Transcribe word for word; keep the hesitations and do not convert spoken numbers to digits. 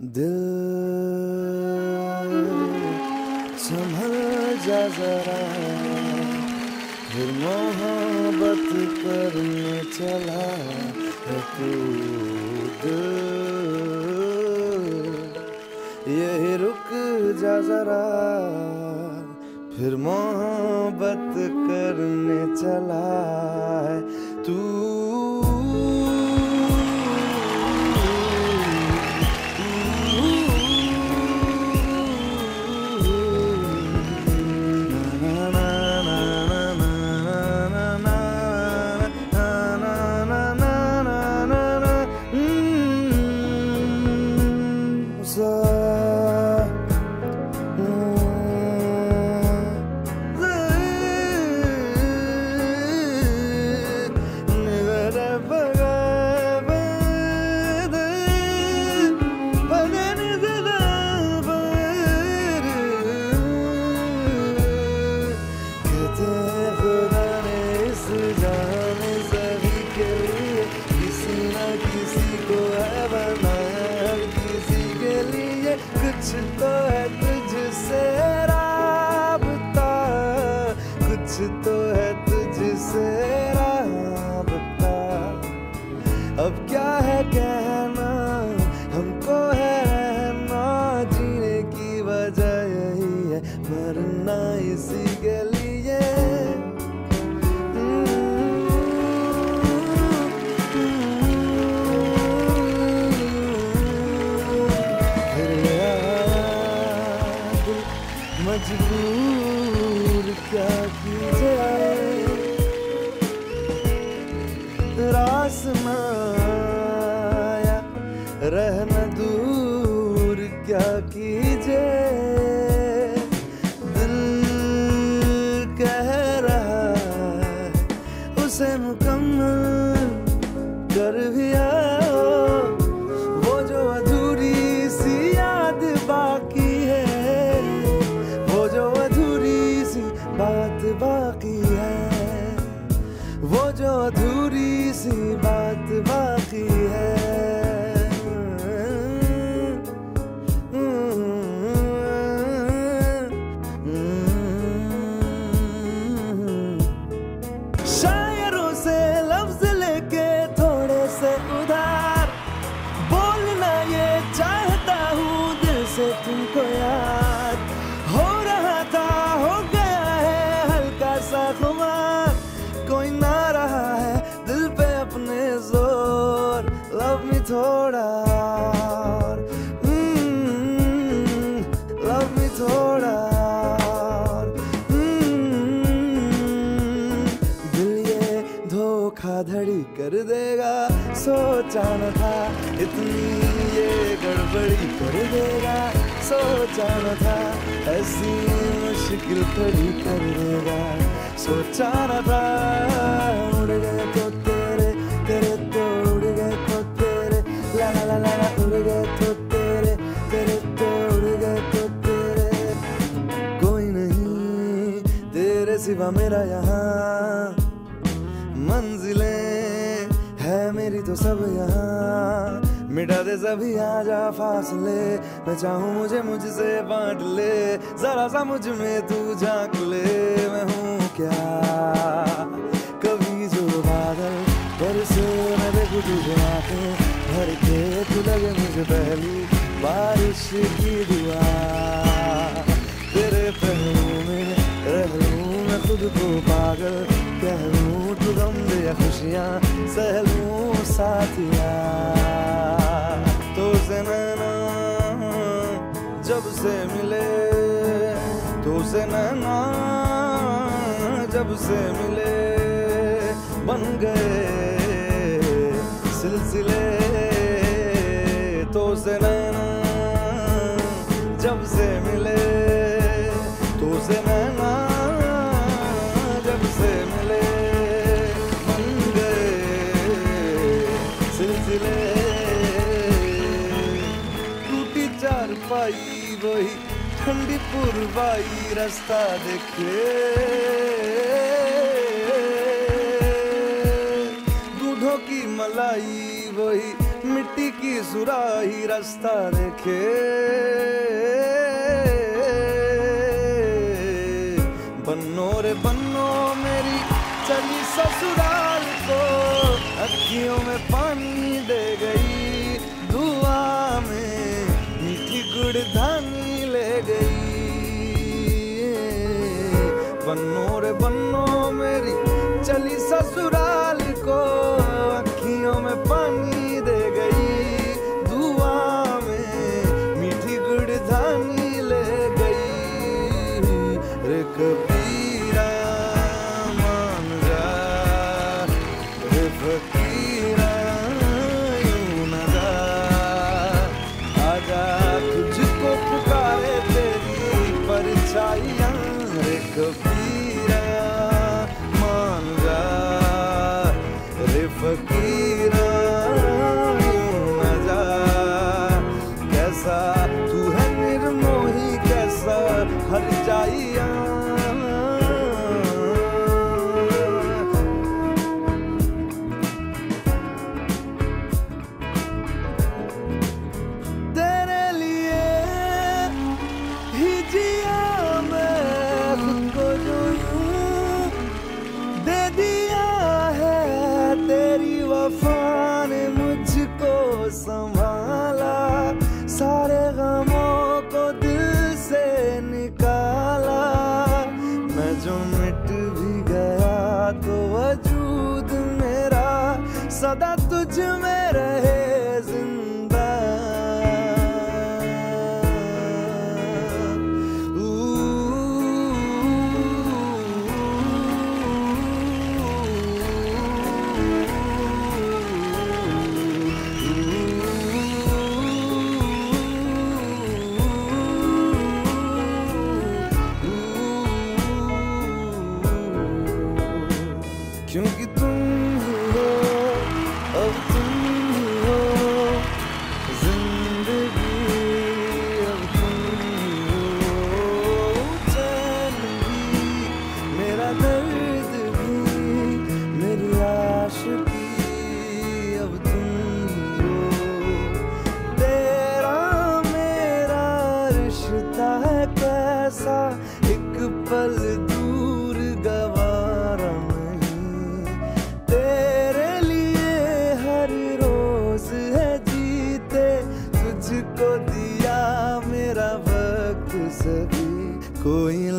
दिल संभल जा जरा, फिर मोहब्बत करने चला है तू। दिल यही रुक जा जरा, फिर मोहब्बत करने चला है तू। कुछ तो है तुझसे राबता, कुछ तो है तुझसे राबता। अब क्या है कहना, हमको है रहना, जीने की वजह यही है, मरना इसी के लिए। मजबूर क्या कीजिए, रास न आया, रहना दूर क्या कीजिए। दिल कह रहा है उसे मुकम्मल कर भी आओ, वो जो अधूरी सी याद बाकी है, बात बाकी है, वो जो अधूरी सी बात बाकी है। शायरों से लफ्ज लेके थोड़े से उधार, बोलना ये चाहता हूँ दिल से तुमको याद। हो रहा था हो खुमार, कोई ना रहा है दिल पे अपने जोर। लव मी थोड़ा और, लव मी थोड़ा और। दिल ये धोखाधड़ी कर देगा, सोचा न था इतनी ये गड़बड़ी कर देगा, सोचा न था ऐसी मुश्किल खड़ी कर देगा, सोचा न था। उड़ गए तो तेरे तेरे तो उड़ गए तो तेरे, ला ला ला ला उड़ गए तो तेरे तेरे तो उड़ गए तो तेरे। कोई नहीं तेरे सिवा मेरा यहाँ, मंजिलें है मेरी तो सब यहाँ। मिटा दे सभी आजा फासले, मैं चाहूँ मुझे मुझसे बांट ले, जरा सा मुझ में तू झांक ले। मैं हूँ क्या कभी जो बादल, बरसे मैं देखूँ तुझे आंखें भर के, तू लगे मुझे पहली बारिश की दुआ। तेरे पहलू में रह लूँ मैं खुद को पागल, कह लूँ तू गम दे खुशियाँ सह लूँ साथिया। तो से नैना जब से मिले, तो से नैना जब से मिले, बन गए सिलसिले। तो से नैना जब से मिले, तो से नैना जब से मिले, बन गए सिलसिले। पाई वही ठंडी पुरवाई रास्ता देखे, दूधों की मलाई वही मिट्टी की सुराही रास्ता देखे। बन्नो रे बन्नो मेरी चली ससुराल को, अखियों में पानी दे गई, दुआ में मीठी गुड़धानी ले गई। बन्नो रे बन्नो मेरी चली ससुराल को, अखियों में पानी दे गई, दुआ में मीठी गुड़धानी ले गई। रे कबीरा मान जा, रे फकीरा यूं न जा, आजा तुझको पुकारे तेरी परछाइयां। रे कबीरा मान जा, रे फकीरा यूं न जा, कैसा तू है निर्मोही, कैसा हर जाइया। तेरे लिए ही जिया मैं खुद को जो यूं दे दिया है, तेरी वफा ने मुझको संभाला, सारे गमों को दिल से निकाला। मैं जो मिट भी गया तो वजूद मेरा सदा तुझ में रहे जिंदा। क्योंकि तुम ही हो, अब तुम ही हो जिंदगी, अब तुम ही हो चैन भी, मेरा दर्द भी, मेरी आशिकी, अब तुम ही हो। तेरा मेरा रिश्ता है कैसा, एक पल दूर गवारा को दिया मेरा वक्त सभी। कोई